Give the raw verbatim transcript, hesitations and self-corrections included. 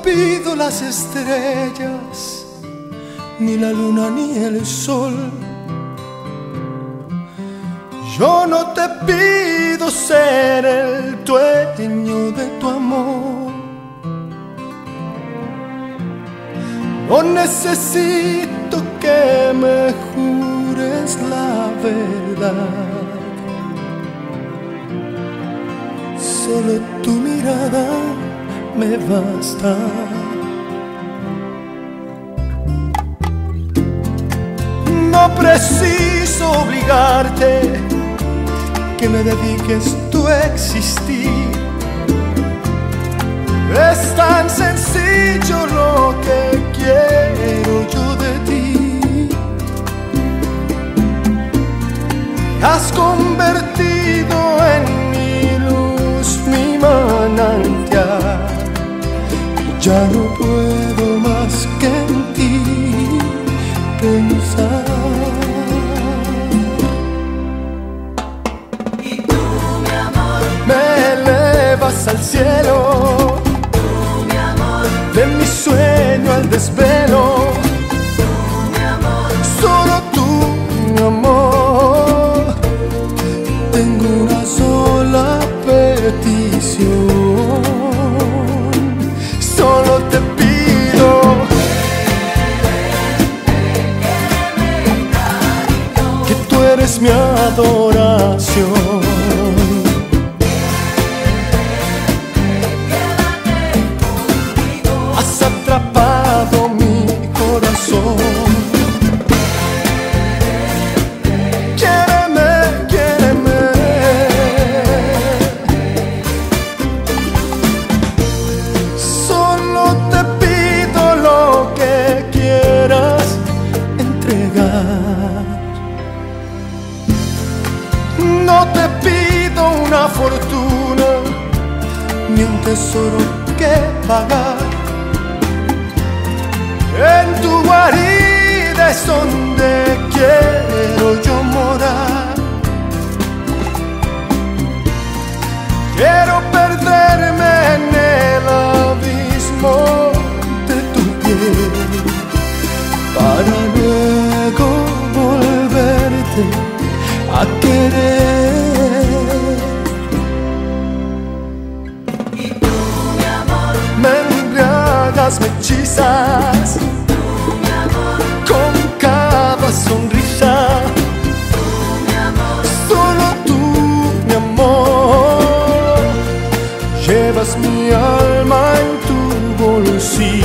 pido las estrellas, ni la luna ni el sol. Yo no te pido ser el dueño de tu amor. No necesito que me jures la verdad. Solo tu mirada me basta. No preciso obligarte que me dediques tu existir. Es tan sencillo lo que quiero yo de ti. Has convertido en mi luz, mi manantial, y ya no puedo más que en ti pensar. Y tú, mi amor, me elevas al cielo, tú, mi amor, de mi sueño al desvelo. tú, mi amor, Solo tú, mi amor, tengo una sola petición. Solo te pido que tú eres mi adoración. Has atrapado mi corazón. Quiéreme, quiéreme. Solo te pido lo que quieras entregar. No te pido una fortuna ni un tesoro que pagar. En tu guarida es donde quiero yo morar. Quiero perderme en el abismo de tu piel, para luego volverte a querer. y tú, mi amor, Me embriagas, me hechizas tú, mi amor, con cada sonrisa. tú, mi amor, Solo tú, mi amor, llevas mi alma en tu bolsillo.